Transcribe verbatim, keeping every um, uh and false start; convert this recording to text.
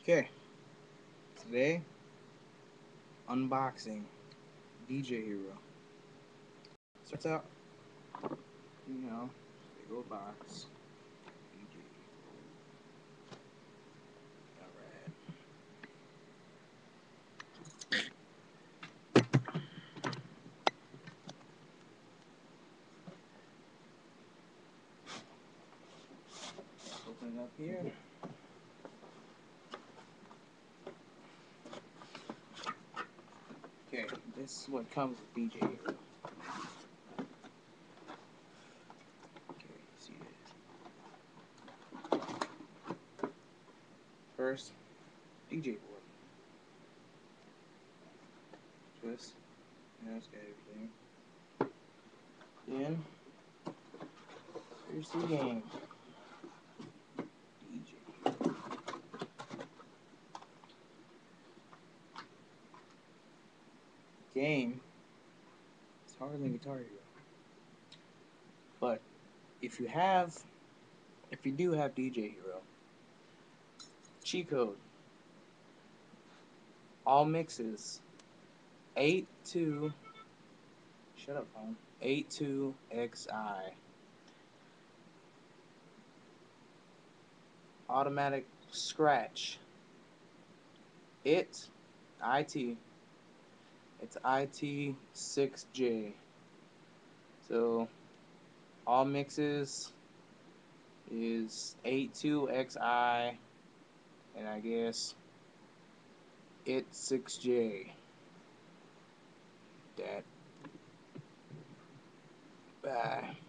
Okay, today unboxing D J Hero. Starts out, you know, big old box. D J Hero. Alright. Open it up here. Okay, this is what comes with D J Hero. Okay, see this. First, D J board. Just, you know, it's got everything. Then, here's the game. D J. Game is harder than Guitar Hero. But if you have, if you do have D J Hero, cheat code, all mixes, eight two, shut up phone, eight two X I, automatic scratch, it, IT, it's I T six J, so all mixes is eight two X I, and I guess it six J, that, bye.